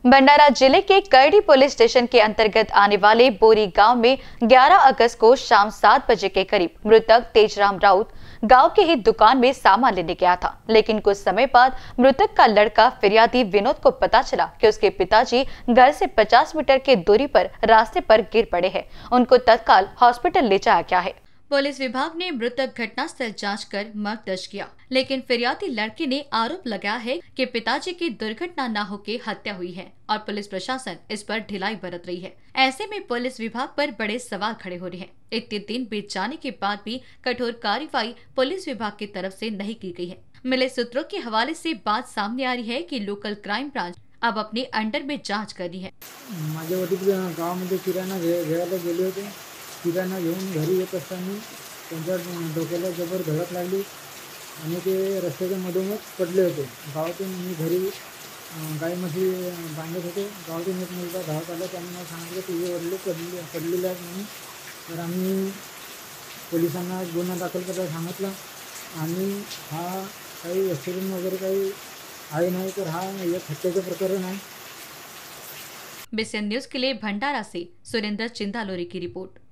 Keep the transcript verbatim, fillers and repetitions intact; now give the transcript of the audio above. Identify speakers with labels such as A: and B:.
A: भंडारा जिले के करडी पुलिस स्टेशन के अंतर्गत आने वाले बोरी गांव में ग्यारह अगस्त को शाम सात बजे के करीब मृतक तेजराम राउत गांव के ही दुकान में सामान लेने गया था। लेकिन कुछ समय बाद मृतक का लड़का फिरियादी विनोद को पता चला कि उसके पिताजी घर से पचास मीटर की दूरी पर रास्ते पर गिर पड़े हैं। उनको तत्काल हॉस्पिटल ले जाया गया है। पुलिस विभाग ने मृतक घटनास्थल जांच कर मर्ग दर्ज किया, लेकिन फिरियादी लड़के ने आरोप लगाया है कि पिताजी की दुर्घटना न होकर हत्या हुई है और पुलिस प्रशासन इस पर ढिलाई बरत रही है। ऐसे में पुलिस विभाग पर बड़े सवाल खड़े हो रहे हैं। इतने दिन बीत जाने के बाद भी कठोर कार्रवाई पुलिस विभाग की तरफ से नहीं की गई है। मिले सूत्रों के हवाले से बात सामने आ रही है कि लोकल क्राइम ब्रांच अब अपने अंडर में जाँच कर रही है।
B: माझे वडील गावामध्ये किराणा घ्यायला गेले होते। किराणा घेऊन घरी येत असताना त्यांच्या डोक्याला जबर धडक लागली आणि ते रस्त्याच्या मधोमध पडले होते। गावातून मी घरी गाय म्हशी बांधत होते। गावातून एक मुलगा धावत आला, त्याने मला सांगितलं तुझे वडील पडले पडलेले आहेत म्हणून। तर आम्ही पोलिसांना गुन्हा दाखल करायला सांगितलं आणि हा काही ॲक्सिडेंट वगैरे काही आहे नाही, तर हा एक हत्येचं प्रकरण आहे।
A: बीसीएन न्यूज के लिए भंडारा से सुरेंद्र चिंदालोरी की रिपोर्ट।